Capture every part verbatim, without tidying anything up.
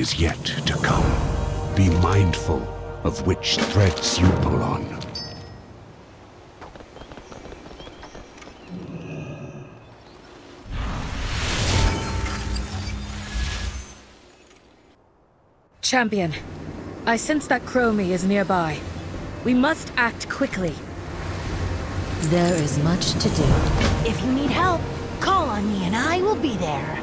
is yet to come. Be mindful of which threads you pull on. Champion, I sense that Chromie is nearby. We must act quickly. There is much to do. If you need help, call on me and I will be there.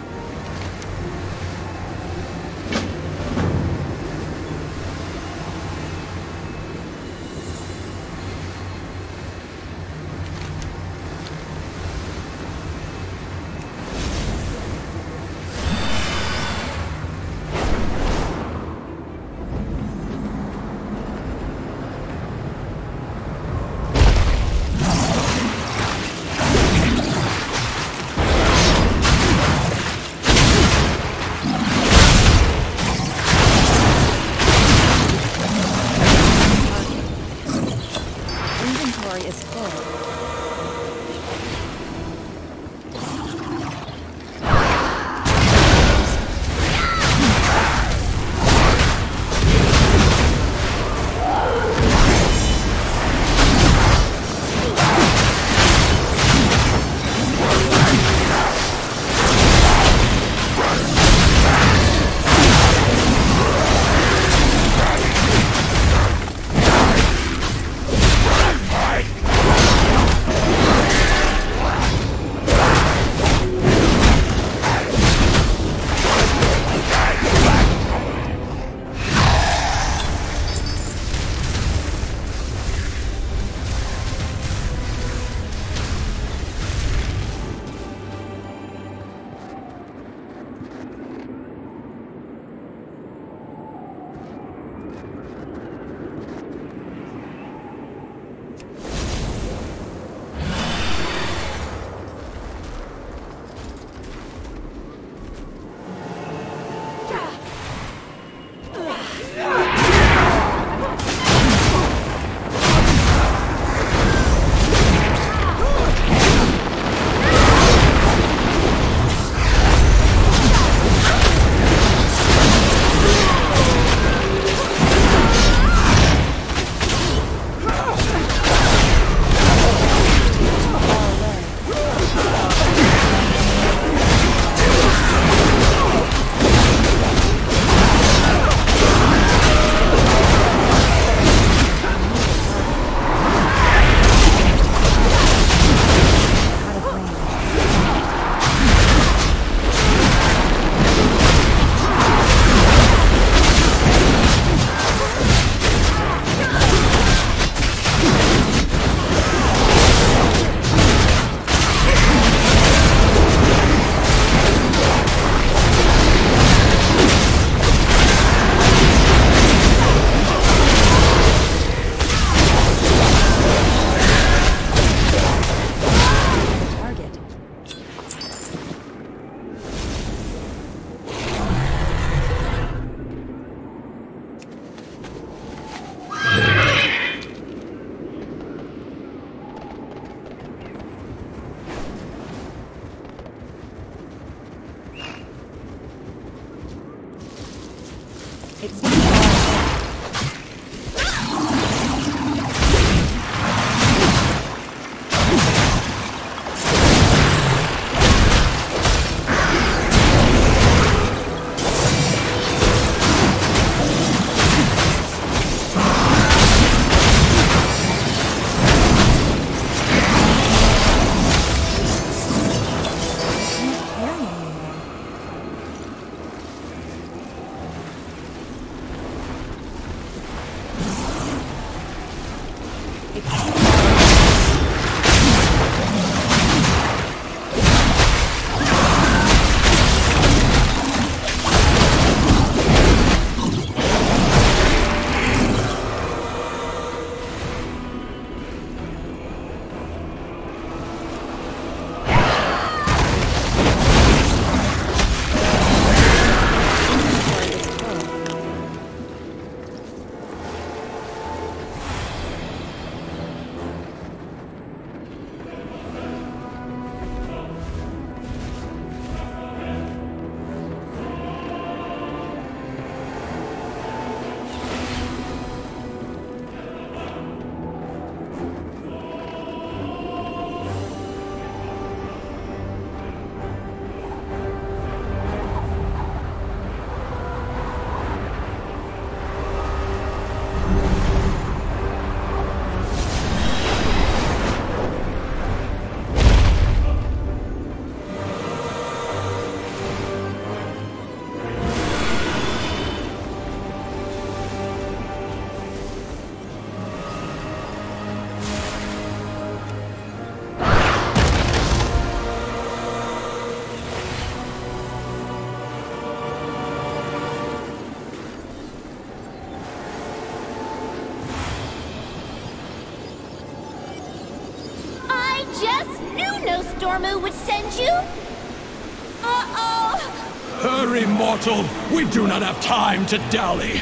Dormu would send you? Uh-oh! Hurry, mortal! We do not have time to dally!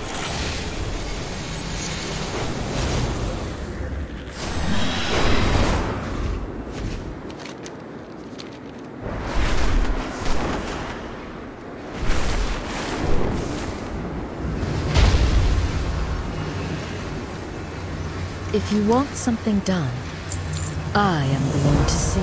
If you want something done, I am the one to see.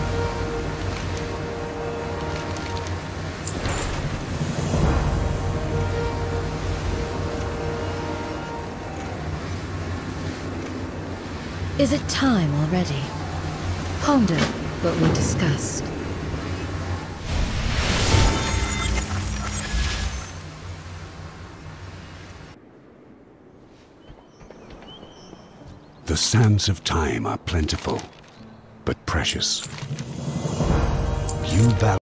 Is it time already? Ponder what we discussed. The sands of time are plentiful, but precious. You value